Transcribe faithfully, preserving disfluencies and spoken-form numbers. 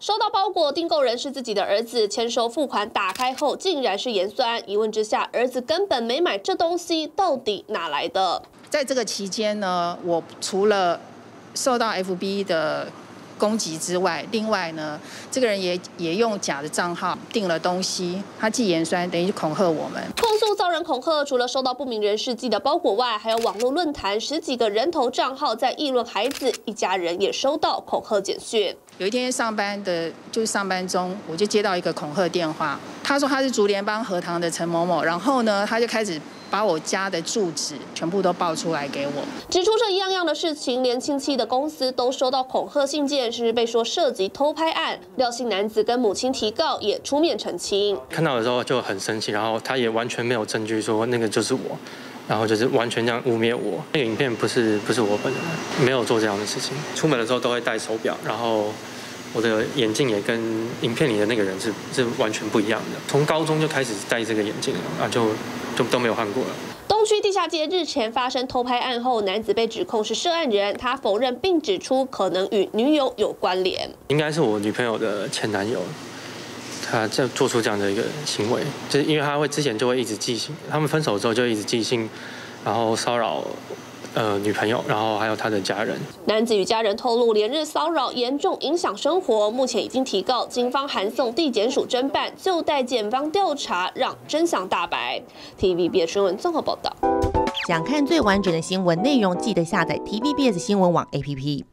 收到包裹，订购人是自己的儿子，签收付款，打开后竟然是盐酸。疑问之下，儿子根本没买这东西，到底哪来的？ 在这个期间呢，我除了受到 F B 的攻击之外，另外呢，这个人也也用假的账号订了东西，他寄盐酸，等于恐吓我们。 控诉遭人恐吓，除了收到不明人士寄的包裹外，还有网络论坛十几个人头账号在议论孩子，一家人也收到恐吓简讯。 有一天上班的，就是上班中，我就接到一个恐吓电话，他说他是竹联帮荷塘的陈某某，然后呢，他就开始把我家的住址全部都报出来给我， 指出这一样样的事情，连亲戚的公司都收到恐吓信件，甚至被说涉及偷拍案。廖姓男子跟母亲提告，也出面澄清。 看到的时候就很生气，然后他也完全没有证据说那个就是我。然后就是完全这样污蔑我，那个影片不是不是我本人，没有做这样的事情。出门的时候都会戴手表，然后我的眼镜也跟影片里的那个人是是完全不一样的。从高中就开始戴这个眼镜了，啊就就都没有换过了。 东区地下街日前发生偷拍案后，男子被指控是涉案人，他否认并指出可能与女友有关联。 应该是我女朋友的前男友。他这做出这样的一个行为，就是因为他会之前就会一直寄信，他们分手之后就一直寄信，然后骚扰呃女朋友，然后还有他的家人。 男子与家人透露，连日骚扰严重影响生活，目前已经提告，警方函送地检署侦办，就待检方调查，让真相大白。T V B S 新闻综合报道。 想看最完整的新闻内容，记得下载 T V B S 新闻网 A P P。